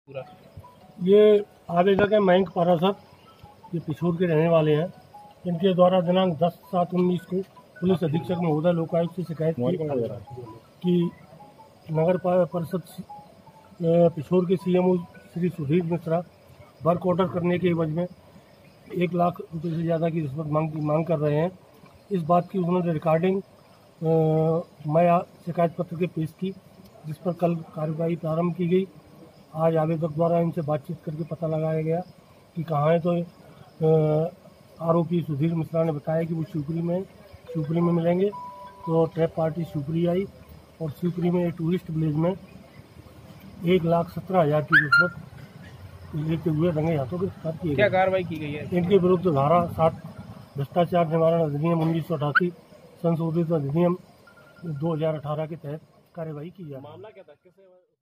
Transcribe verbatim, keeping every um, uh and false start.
पूरा ये आवेदक है मयंक पारासर, ये पिछोर के रहने वाले हैं। इनके द्वारा दिनांक दस सात उन्नीस को पुलिस अधीक्षक महोदय लोकायुक्त से शिकायत की कि नगर परिषद पिछोर के CMO Shri Sudhir Mishra work order करने के एवज में एक लाख रुपये से ज़्यादा की रिश्वत मांग मांग कर रहे हैं। इस बात की उन्होंने रिकॉर्डिंग मैं शिकायत पत्र के पेश की, जिस पर कल कार्रवाई प्रारंभ की गई। आज आवेदक द्वारा इनसे बातचीत करके पता लगाया गया कि कहाँ है, तो आरोपी सुधीर मिश्रा ने बताया कि वो शिवपुरी में शिवपुरी में मिलेंगे। तो ट्रैप पार्टी शिवपुरी आई और शिवपुरी में एक टूरिस्ट विलेज में एक लाख सत्रह हज़ार की रिश्वत लेते हुए रंगे हाथों गिरफ्तार किए। क्या कार्रवाई की गई है? इनके विरुद्ध धारा सात भ्रष्टाचार निवारण अधिनियम उन्नीस सौ अठासी संशोधित अधिनियम दो हजार अठारह के तहत कार्रवाई की जाए। मामला क्या था? किसे